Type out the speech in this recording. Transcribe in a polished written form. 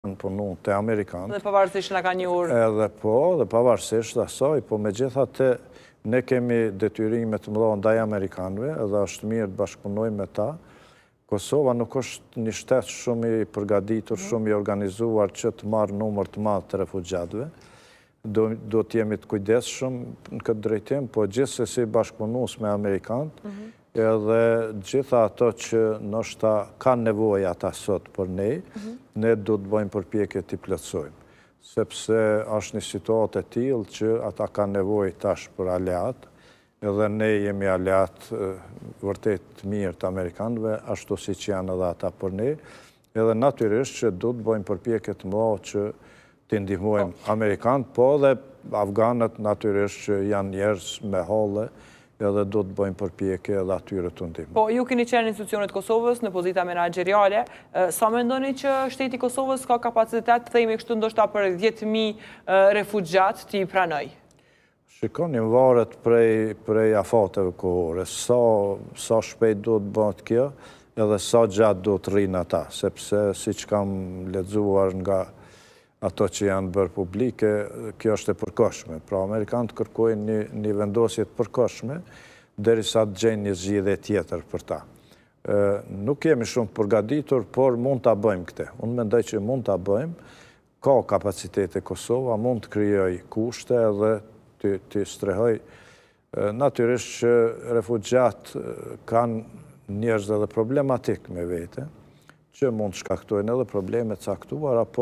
në punu të Amerikanë. Dhe pavarësisht nga ka njohur. Edhe po, dhe pavarësisht asaj, po me gjithatë ne kemi detyrime të mëdha ndaj Amerikanëve, edhe është mirë të bashkëpunojmë me ta. Kosova nuk është një shtet shumë i përgatitur, shumë i organizuar që të marrë numër të madh të refugjatëve. Do të jemi të kujdesshëm në këtë drejtim, po gjithsesi bashkëpunues me amerikanët, edhe gjitha ato që ndoshta kanë nevojë ata sot për ne do të bëjmë përpjekje t'i plotësojmë. Sepse është një situatë e tillë që ata kanë nevojë tash për aleat, edhe ne jemi aleat vërtet mirë të amerikanëve, ashtu si që janë edhe ata për ne, edhe natyrisht që do të bëjmë përpjekje të mëdha që të ndihmojmë amerikanët, po dhe afganët natyrisht që janë njerëz me holle, edhe do të bëjmë përpjekje edhe atyre të ndihmojmë. Po, ju keni qenë institucionet Kosovës në pozita menaxheriale, sa mendoni që shteti i Kosovës ka kapacitet të themi kështu ndoshta për 10.000 refugjat të i pranoj? Shikoni, varet prej afateve kohore, sa shpejt do të bëhet kjo, edhe sa gjatë do të rrinë ata, sepse si që kam lexuar nga ato që janë bërë publike, kjo është e përkohshme. Pra, amerikanët kërkojnë një vendosje të përkohshme, derisa të gjejnë një zgjidhje tjetër për ta. Nuk jemi shumë të përgatitur, por mund ta bëjmë këtë. Unë mendoj që mund ta bëjmë, ka kapacitete Kosova, mund të krijoj kushte edhe të strehoj. Natyrisht që refugjat kanë njerëz edhe problematik me vete, që mund shkaktojnë edhe probleme caktuara,